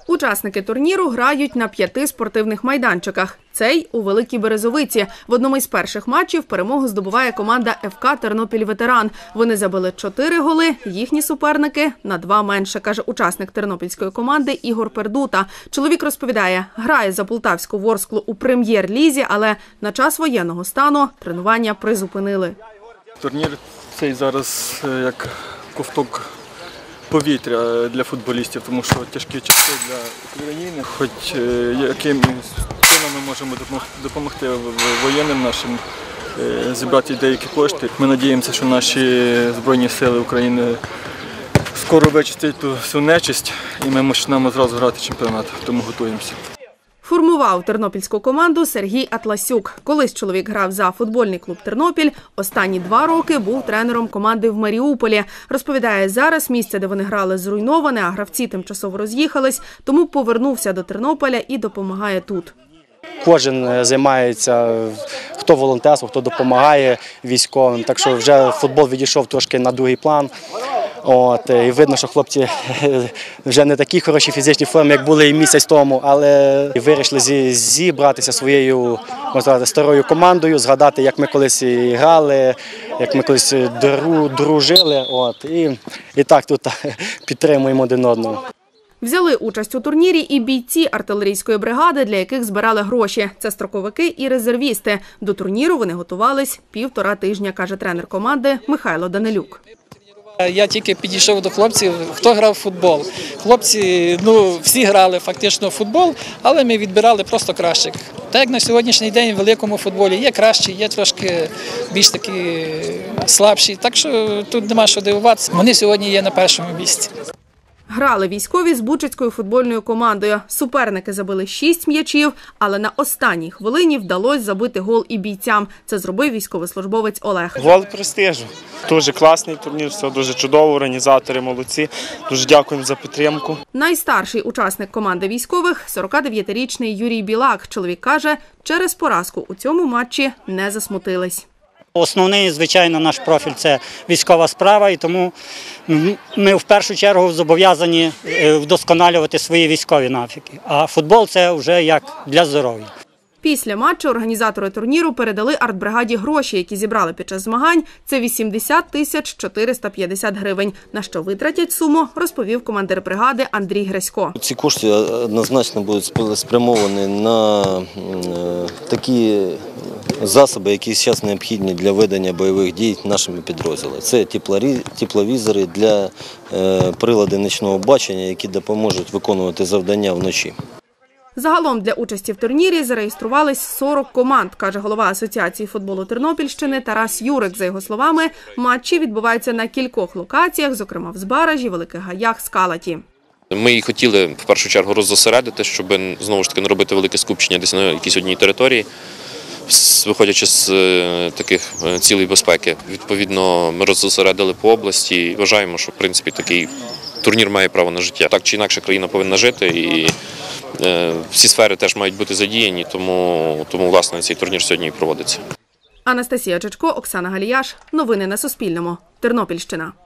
Учасники турніру грають на 5 спортивних майданчиках. Цей – у Великій Березовиці. В одному із перших матчів перемогу здобуває команда ФК «Тернопіль-Ветеран». Вони забили 4 голи, їхні суперники – на 2 менше, каже учасник тернопільської команди Ігор Пердута. Чоловік розповідає, грає за Полтавську Ворсклу у прем'єр-лізі, але на час воєнного стану тренування призупинили. Турнір цей зараз як ковток повітря для футболістів, тому що тяжкі часи для України, хоч яким чином ми можемо допомогти воєнним нашим, зібрати деякі кошти. Ми сподіваємося, що наші Збройні сили України скоро вичистять ту всю нечисть і ми почнемо зразу грати чемпіонат, тому готуємося. Формував тернопільську команду Сергій Атласюк. Колись чоловік грав за футбольний клуб «Тернопіль», останні 2 роки був тренером команди в Маріуполі. Розповідає, зараз місце, де вони грали, зруйноване, а гравці тимчасово роз'їхались, тому повернувся до Тернополя і допомагає тут. Кожен займається, хто волонтерством, хто допомагає військовим, так що вже футбол відійшов трошки на другий план. І видно, що хлопці вже не такі хороші фізичні форми, як були і місяць тому, але вирішили зібратися своєю, можна сказати, старою командою, згадати, як ми колись грали, як ми колись дружили. І так тут підтримуємо один одного. Взяли участь у турнірі і бійці артилерійської бригади, для яких збирали гроші. Це строковики і резервісти. До турніру вони готувались 1,5 тижня, каже тренер команди Михайло Данилюк. Я тільки підійшов до хлопців, хто грав в футбол. Хлопці, всі грали фактично в футбол, але ми відбирали просто кращих. Так як на сьогоднішній день в великому футболі є кращі, є трошки більш такі слабші. Так що тут нема що дивуватися. Вони сьогодні є на першому місці. Грали військові з Бучацькою футбольною командою. Суперники забили 6 м'ячів, але на останній хвилині вдалося забити гол і бійцям. Це зробив військовослужбовець Олег. Гол престижу. Дуже класний турнір, все дуже чудово, організатори молодці. Дуже дякуємо за підтримку. Найстарший учасник команди військових – 49-річний Юрій Білак. Чоловік каже, через поразку у цьому матчі не засмутились. Основний, звичайно, наш профіль – це військова справа, і тому ми в першу чергу зобов'язані вдосконалювати свої військові навики. А футбол – це вже як для здоров'я. Після матчу організатори турніру передали артбригаді гроші, які зібрали під час змагань. Це 80 450 гривень. На що витратять суму, розповів командир бригади Андрій Гресько. Ці кошти однозначно будуть спрямовані на такі засоби, які зараз необхідні для ведення бойових дій нашими підрозділами. Це тепловізори для приладів нічного бачення, які допоможуть виконувати завдання вночі. Загалом для участі в турнірі зареєструвались 40 команд, каже голова Асоціації футболу Тернопільщини Тарас Юрик. За його словами, матчі відбуваються на кількох локаціях, зокрема в Збаражі, Великих Гаях, Скалаті. Ми і хотіли в першу чергу роззосередити, щоб знову ж таки не робити велике скупчення десь на якійсь одній території, виходячи з таких цілей безпеки. Відповідно, ми роззосередили по області і вважаємо, що в принципі такий турнір має право на життя. Так чи інакше країна повинна жити і всі сфери теж мають бути задіяні, тому власне, цей турнір сьогодні і проводиться. Анастасія Чечко, Оксана Галіяш. Новини на Суспільному. Тернопільщина.